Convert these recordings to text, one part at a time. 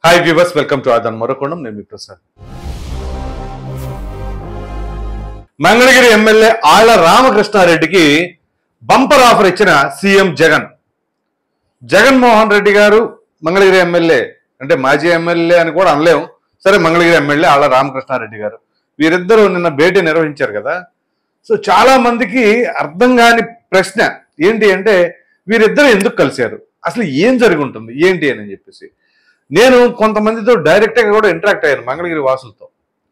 Hi viewers, welcome to Aadhan మరొకొండం. నేను మీ ప్రసాద్. మంగళగిరి ఎమ్మెల్యే ఆళ్ల రామకృష్ణారెడ్డికి బంపర్ ఆఫర్ ఇచ్చిన సీఎం జగన్. జగన్మోహన్ రెడ్డి గారు మంగళగిరి ఎమ్మెల్యే అంటే మాజీ ఎమ్మెల్యే అని కూడా అనలేము, సరే మంగళగిరి ఎమ్మెల్యే ఆళ్ల రామకృష్ణారెడ్డి గారు వీరిద్దరూ నిన్న భేటీ నిర్వహించారు కదా. సో చాలా మందికి అర్థం కాని ప్రశ్న ఏంటి అంటే వీరిద్దరు ఎందుకు కలిశారు, అసలు ఏం జరిగి ఉంటుంది ఏంటి అని చెప్పేసి. నేను కొంతమందితో డైరెక్ట్గా కూడా ఇంటరాక్ట్ అయ్యాను మంగళగిరి వాసులతో.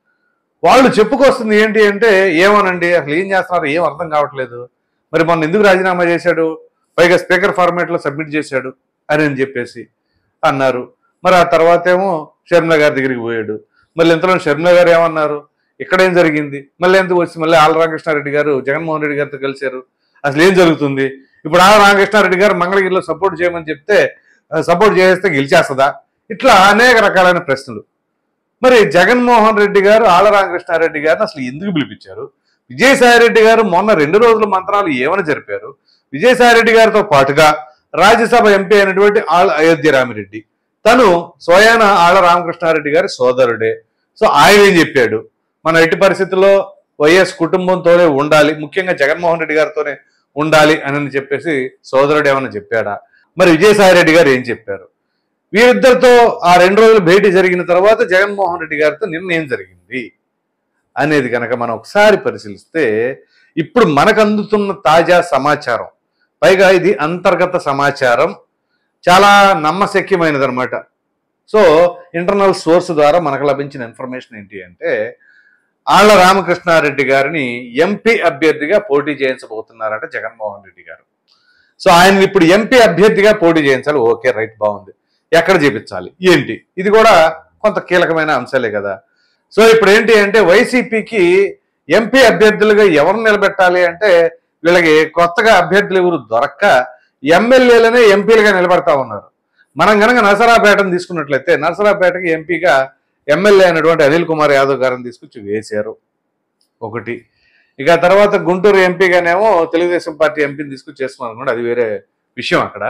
వాళ్ళు చెప్పుకొస్తుంది ఏంటి అంటే ఏమోనండి అసలు ఏం చేస్తున్నారు ఏం అర్థం కావట్లేదు, మరి మొన్న ఎందుకు రాజీనామా చేశాడు, పైగా స్పీకర్ ఫార్మేట్లో సబ్మిట్ చేశాడు అని చెప్పేసి అన్నారు. మరి ఆ తర్వాత ఏమో షర్మిల గారి దగ్గరికి పోయాడు. మళ్ళీ ఇంతలో షర్మిల గారు ఏమన్నారు, ఇక్కడేం జరిగింది, మళ్ళీ ఎందుకు వచ్చి మళ్ళీ ఆళ్ల రామకృష్ణారెడ్డి గారు జగన్మోహన్ రెడ్డి గారితో కలిశారు, అసలు ఏం జరుగుతుంది. ఇప్పుడు ఆళ్ల రామకృష్ణారెడ్డి గారు మంగళగిరిలో సపోర్ట్ చేయమని చెప్తే సపోర్ట్ చేస్తే గెలిచేస్తుందా, ఇట్లా అనేక రకాలైన ప్రశ్నలు. మరి జగన్మోహన్ రెడ్డి గారు ఆళ్ల రామకృష్ణారెడ్డి గారిని అసలు ఎందుకు పిలిపించారు, విజయసాయిరెడ్డి గారు మొన్న 2 రోజుల మంత్రాలు ఏమని జరిపారు, విజయసాయిరెడ్డి గారితో పాటుగా రాజ్యసభ ఎంపీ అయినటువంటి ఆళ్ల అయోధ్య రామిరెడ్డి తను స్వయాన ఆళ్ల రామకృష్ణారెడ్డి గారి సోదరుడే. సో ఆయన ఏం చెప్పాడు, మన ఎట్టి పరిస్థితుల్లో వైఎస్ కుటుంబంతోనే ఉండాలి, ముఖ్యంగా జగన్మోహన్ రెడ్డి గారితోనే ఉండాలి అని చెప్పేసి సోదరుడు ఏమన్నా చెప్పాడా, మరి విజయసాయిరెడ్డి గారు ఏం చెప్పారు, వీరిద్దరితో ఆ 2 రోజులు భేటీ జరిగిన తర్వాత జగన్మోహన్ రెడ్డి గారితో నిర్ణయం జరిగింది అనేది కనుక మనం ఒకసారి పరిశీలిస్తే ఇప్పుడు మనకు అందుతున్న తాజా సమాచారం, పైగా ఇది అంతర్గత సమాచారం, చాలా నమ్మశక్యమైనది అనమాట. సో ఇంటర్నల్ సోర్స్ ద్వారా మనకు లభించిన ఇన్ఫర్మేషన్ ఏంటి అంటే ఆళ్ల రామకృష్ణారెడ్డి గారిని ఎంపీ అభ్యర్థిగా పోటీ చేయించబోతున్నారట జగన్మోహన్ రెడ్డి గారు. సో ఆయన ఇప్పుడు ఎంపీ అభ్యర్థిగా పోటీ చేయించాలి, ఓకే రైట్, బాగుంది. ఎక్కడ చేపించాలి ఏంటి, ఇది కూడా కొంత కీలకమైన అంశాలే కదా. సో ఇప్పుడు ఏంటి అంటే వైసీపీకి ఎంపీ అభ్యర్థులుగా ఎవరు నిలబెట్టాలి అంటే వీళ్ళకి కొత్తగా అభ్యర్థులు ఎవరు దొరక్క ఎమ్మెల్యేలనే ఎంపీలుగా నిలబెడతా ఉన్నారు. మనం కనుక నరసరావుపేటను తీసుకున్నట్లయితే నరసరావుపేటకి ఎంపీగా ఎమ్మెల్యే అయినటువంటి అనిల్ కుమార్ యాదవ్ గారిని తీసుకొచ్చి వేశారు ఒకటి. ఇక తర్వాత గుంటూరు ఎంపీగానేమో తెలుగుదేశం పార్టీ ఎంపీని తీసుకొచ్చి చేస్తున్నారు అనుకోండి, అది వేరే విషయం అక్కడ.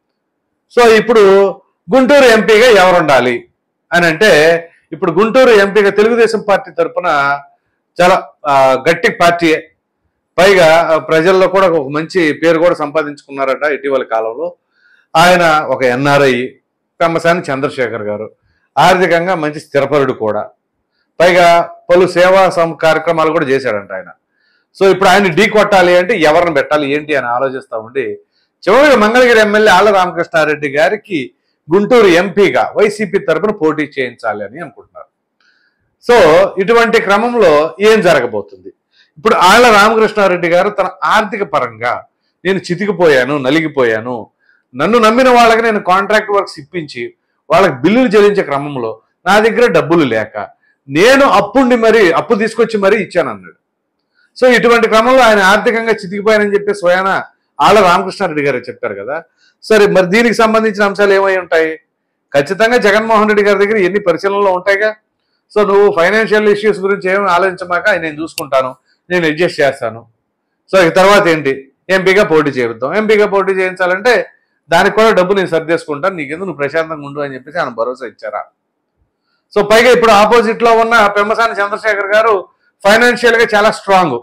సో ఇప్పుడు గుంటూరు ఎంపీగా ఎవరు ఉండాలి అని అంటే ఇప్పుడు గుంటూరు ఎంపీగా తెలుగుదేశం పార్టీ తరఫున చాలా గట్టి పార్టీయే, పైగా ప్రజల్లో కూడా ఒక మంచి పేరు కూడా సంపాదించుకున్నారట ఇటీవల కాలంలో. ఆయన ఒక ఎన్ఆర్ఐ, పెమ్మసాని చంద్రశేఖర్ గారు, ఆర్థికంగా మంచి స్థిరపరుడు కూడా, పైగా పలు సేవా కార్యక్రమాలు కూడా చేశాడంట ఆయన. సో ఇప్పుడు ఆయన ఢీ కొట్టాలి అంటే ఎవరిని పెట్టాలి ఏంటి అని ఆలోచిస్తూ ఉండి చివరిగా మంగళగిరి ఎమ్మెల్యే ఆళ్ల రామకృష్ణారెడ్డి గారికి గుంటూరు ఎంపీగా వైసీపీ తరఫున పోటీ చేయించాలి అని అనుకుంటున్నారు. సో ఇటువంటి క్రమంలో ఏం జరగబోతుంది, ఇప్పుడు ఆళ్ల రామకృష్ణారెడ్డి గారు తన ఆర్థిక పరంగా నేను చితికిపోయాను, నలిగిపోయాను, నన్ను నమ్మిన వాళ్ళకి నేను కాంట్రాక్ట్ వర్క్స్ ఇప్పించి వాళ్ళకి బిల్లులు చెల్లించే క్రమంలో నా దగ్గర డబ్బులు లేక నేను అప్పు తీసుకొచ్చి మరీ ఇచ్చాను అన్నాడు. సో ఇటువంటి క్రమంలో ఆయన ఆర్థికంగా చితికిపోయానని చెప్పి స్వయాన ఆళ్ల రామకృష్ణారెడ్డి గారు చెప్పారు కదా. సరే మరి దీనికి సంబంధించిన అంశాలు ఏమై ఉంటాయి, ఖచ్చితంగా జగన్మోహన్ రెడ్డి గారి దగ్గర ఎన్ని పరిశీలనలు ఉంటాయిగా. సో నువ్వు ఫైనాన్షియల్ ఇష్యూస్ గురించి ఏమి ఆలోచించమాక నేను చూసుకుంటాను, నేను అడ్జస్ట్ చేస్తాను. సో ఇక తర్వాత ఏంటి, ఎంపీగా పోటీ చేయిద్దాం, ఎంపీగా పోటీ చేయించాలంటే దానికి కూడా డబ్బు నేను సర్దేసుకుంటాను, నీకెందుకు నువ్వు ప్రశాంతంగా ఉండు అని చెప్పేసి ఆయన భరోసా ఇచ్చారా. సో పైగా ఇప్పుడు ఆపోజిట్లో ఉన్న పెమ్మసాని చంద్రశేఖర్ గారు ఫైనాన్షియల్గా చాలా స్ట్రాంగ్,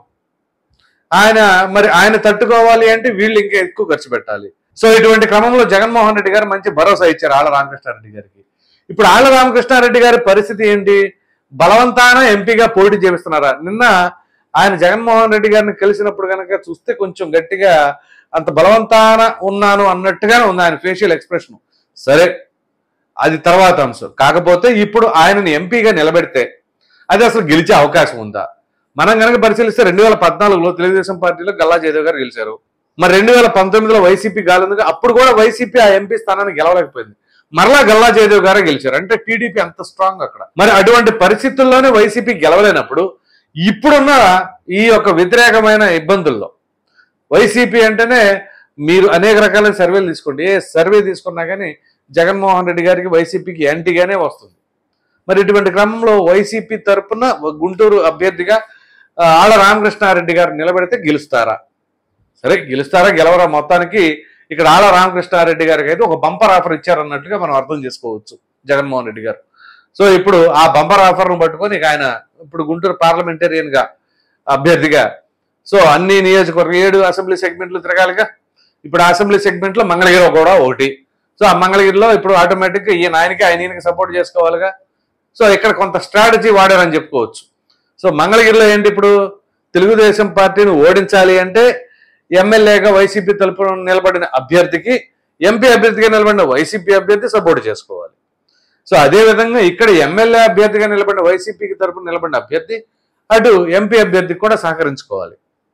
ఆయన తట్టుకోవాలి అంటే వీళ్ళు ఇంకా ఎక్కువ ఖర్చు పెట్టాలి. సో ఇటువంటి క్రమంలో జగన్మోహన్ రెడ్డి గారు మంచి భరోసా ఇచ్చారు ఆళ్ల రామకృష్ణారెడ్డి గారికి. ఇప్పుడు ఆళ్ల రామకృష్ణారెడ్డి గారి పరిస్థితి ఏంటి, బలవంతాన ఎంపీగా పోటీ చేపిస్తున్నారా. నిన్న ఆయన జగన్మోహన్ రెడ్డి గారిని కలిసినప్పుడు కనుక చూస్తే కొంచెం గట్టిగా అంత బలవంతాన ఉన్నాను అన్నట్టుగానే ఉంది ఆయన ఫేషియల్ ఎక్స్ప్రెషన్. సరే అది తర్వాత అంశం. కాకపోతే ఇప్పుడు ఆయనని ఎంపీగా నిలబెడితే అది అసలు గెలిచే అవకాశం ఉందా. మనం కనుక పరిశీలిస్తే 2014లో తెలుగుదేశం పార్టీలో గల్లా జయదేవ్ గారు గెలిచారు, మరి 2019లో వైసీపీ గాలిందుగా అప్పుడు కూడా వైసీపీ ఆ ఎంపీ స్థానాన్ని గెలవలేకపోయింది, మరలా గల్లా జయదేవ్ గారే గెలిచారు. అంటే టీడీపీ అంత స్ట్రాంగ్ అక్కడ. మరి అటువంటి పరిస్థితుల్లోనే వైసీపీ గెలవలేనప్పుడు ఇప్పుడున్న ఈ యొక్క వ్యతిరేకమైన ఇబ్బందుల్లో వైసీపీ అంటేనే మీరు అనేక రకాల సర్వేలు తీసుకోండి, ఏ సర్వే తీసుకున్నా కానీ జగన్మోహన్ రెడ్డి గారికి వైసీపీకి యాంటీగానే వస్తుంది. మరి ఇటువంటి క్రమంలో వైసీపీ తరఫున గుంటూరు అభ్యర్థిగా ఆళ్ల రామకృష్ణారెడ్డి గారు నిలబెడితే గెలుస్తారా, సరే గెలుస్తారా గెలవరా, మొత్తానికి ఇక్కడ ఆళ్ల రామకృష్ణారెడ్డి గారికి అయితే ఒక బంపర్ ఆఫర్ ఇచ్చారన్నట్టుగా మనం అర్థం చేసుకోవచ్చు. జగన్మోహన్ రెడ్డి గారు. సో ఇప్పుడు ఆ బంపర్ ఆఫర్ను పట్టుకొని ఆయన ఇప్పుడు గుంటూరు పార్లమెంటేరియన్ గా అభ్యర్థిగా సో అన్ని నియోజకవర్గం 7 అసెంబ్లీ సెగ్మెంట్లు తిరగాలిగా. ఇప్పుడు అసెంబ్లీ సెగ్మెంట్ లో మంగళగిరి కూడా ఒకటి. సో ఆ మంగళగిరిలో ఇప్పుడు ఆటోమేటిక్ గా ఆయనకి సపోర్ట్ చేసుకోవాలిగా. సో ఇక్కడ కొంత స్ట్రాటజీ వాడారని చెప్పుకోవచ్చు. సో మంగళగిరిలో ఏంటి, ఇప్పుడు తెలుగుదేశం పార్టీని ఓడించాలి అంటే ఎమ్మెల్యేగా వైసీపీ తరపున నిలబడిన అభ్యర్థికి, ఎంపీ అభ్యర్థిగా నిలబడిన వైసీపీ అభ్యర్థి సపోర్ట్ చేసుకోవాలి. సో అదేవిధంగా ఇక్కడ ఎమ్మెల్యే అభ్యర్థిగా నిలబడిన వైసీపీకి తరపున నిలబడిన అభ్యర్థి అటు ఎంపీ అభ్యర్థికి కూడా సహకరించుకోవాలి.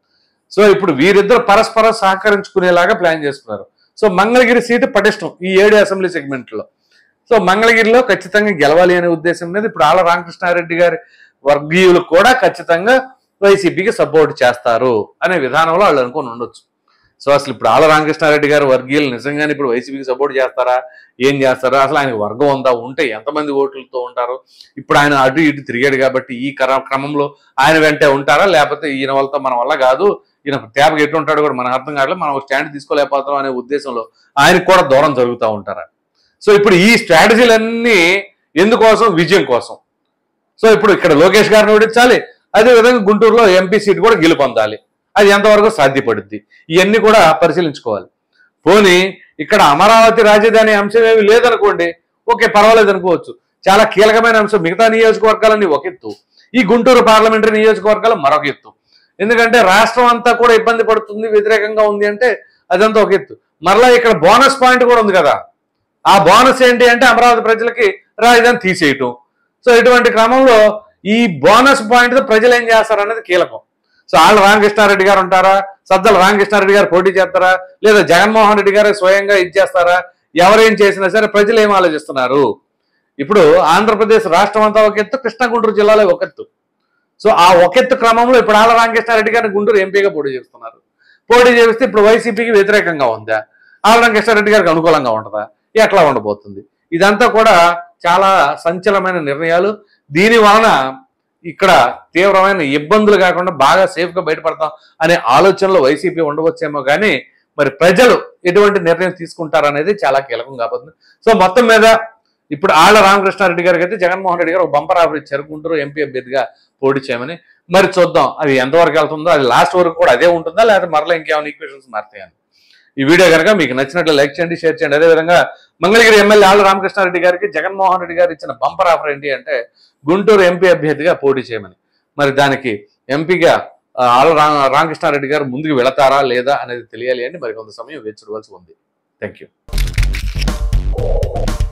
సో ఇప్పుడు వీరిద్దరు పరస్పరం సహకరించుకునేలాగా ప్లాన్ చేస్తున్నారు. సో మంగళగిరి సీటు పటిష్టం ఈ 7 అసెంబ్లీ సెగ్మెంట్లో. సో మంగళగిరిలో ఖచ్చితంగా గెలవాలి అనే ఉద్దేశం మీద ఇప్పుడు ఆళ్ల రామకృష్ణారెడ్డి గారి వర్గీయులు కూడా ఖచ్చితంగా వైసీపీకి సపోర్ట్ చేస్తారు అనే విధానంలో వాళ్ళు అనుకుని ఉండొచ్చు. సో అసలు ఇప్పుడు ఆళ్ల రామకృష్ణారెడ్డి గారు వర్గీయులు నిజంగానే ఇప్పుడు వైసీపీకి సపోర్ట్ చేస్తారా, ఏం చేస్తారా, అసలు ఆయనకు వర్గం ఉందా, ఉంటే ఎంతమంది ఓట్లతో ఉంటారు, ఇప్పుడు ఆయన అటు ఇటు తిరిగాడు కాబట్టి ఈ క్రమంలో ఆయన వెంటే ఉంటారా, లేకపోతే ఈయన వాళ్ళతో మన వల్ల కాదు, ఈయన తేపగా ఎటు ఉంటాడు కూడా మనకు అర్థం కావట్లేదు, మనం స్టాండ్ తీసుకోలేకపోతాం అనే ఉద్దేశంలో ఆయనకు కూడా దూరం జరుగుతూ ఉంటారా. సో ఇప్పుడు ఈ స్ట్రాటజీలన్నీ ఎందుకోసం, విజయం కోసం. సో ఇప్పుడు ఇక్కడ లోకేష్ గారిని ఓడించాలి, అదేవిధంగా గుంటూరులో ఎంపీ సీట్ కూడా గెలుపొందాలి. అది ఎంతవరకు సాధ్యపడుద్ది, ఇవన్నీ కూడా పరిశీలించుకోవాలి. పోనీ ఇక్కడ అమరావతి రాజధాని అంశం ఏమి లేదనుకోండి, ఓకే పర్వాలేదు అనుకోవచ్చు. చాలా కీలకమైన అంశం. మిగతా నియోజకవర్గాలన్నీ ఒక ఎత్తు, ఈ గుంటూరు పార్లమెంటరీ నియోజకవర్గాలు మరొక ఎత్తు. ఎందుకంటే రాష్ట్రం అంతా కూడా ఇబ్బంది పడుతుంది, వ్యతిరేకంగా ఉంది అంటే అదంతా ఒక ఎత్తు. మరలా ఇక్కడ బోనస్ పాయింట్ కూడా ఉంది కదా. ఆ బోనస్ ఏంటి అంటే అమరావతి ప్రజలకి రాజధాని తీసేయటం. సో ఇటువంటి క్రమంలో ఈ బోనస్ పాయింట్ ప్రజలు ఏం చేస్తారనేది కీలకం. సో ఆళ్ల రామకృష్ణారెడ్డి గారు ఉంటారా, సజ్జల రామకృష్ణారెడ్డి గారు పోటీ చేస్తారా, లేదా జగన్మోహన్ రెడ్డి గారు స్వయంగా ఇచ్చేస్తారా, ఎవరేం చేసినా సరే ప్రజలు ఏం ఆలోచిస్తున్నారు. ఇప్పుడు ఆంధ్రప్రదేశ్ రాష్ట్రం అంతా ఒక ఎత్తు, కృష్ణా గుంటూరు జిల్లాలో ఒక ఎత్తు. సో ఆ ఒక ఎత్తు క్రమంలో ఇప్పుడు ఆళ్ల రామకృష్ణారెడ్డి గారిని గుంటూరు ఎంపీగా పోటీ చేస్తున్నారు. పోటీ చేస్తే ఇప్పుడు వైసీపీకి వ్యతిరేకంగా ఉందా, ఆళ్ల రామకృష్ణారెడ్డి గారికి అనుకూలంగా ఉంటుందా, ఎట్లా ఉండబోతుంది. ఇదంతా కూడా చాలా సంచలనమైన నిర్ణయాలు. దీని వలన ఇక్కడ తీవ్రమైన ఇబ్బందులు కాకుండా బాగా సేఫ్గా బయటపడతాం అనే ఆలోచనలో వైసీపీ ఉండవచ్చేమో, కానీ మరి ప్రజలు ఎటువంటి నిర్ణయం తీసుకుంటారనేది చాలా కీలకం కాబోతుంది. సో మొత్తం మీద ఇప్పుడు ఆళ్ల రామకృష్ణారెడ్డి గారికి అయితే జగన్మోహన్ రెడ్డి గారు ఒక బంపర్ ఆఫర్ ఇచ్చారు గుంటూరు ఎంపీ అభ్యర్థిగా పోటీ చేయమని. మరి చూద్దాం అది ఎంతవరకు వెళ్తుందో, అది లాస్ట్ వరకు కూడా అదే ఉంటుందా, లేకపోతే మరలా ఇంకేమైనా ఈక్వేషన్స్ మారుతాయని. ఈ వీడియో కనుక మీకు నచ్చినట్లు లైక్ చేయండి, షేర్ చేయండి. అదేవిధంగా మంగళగిరి ఎమ్మెల్యే ఆళ్ల రామకృష్ణారెడ్డి గారికి జగన్మోహన్ రెడ్డి గారు ఇచ్చిన బంపర్ ఆఫర్ ఏంటి అంటే గుంటూరు ఎంపీ అభ్యర్థిగా పోటీ చేయమని. మరి దానికి ఎంపీగా ఆళ్ల రామకృష్ణారెడ్డి గారు ముందుకు వెళతారా లేదా అనేది తెలియాలి అని మరి కొంత సమయం వేచి చూడవలసి ఉంది. Thank you.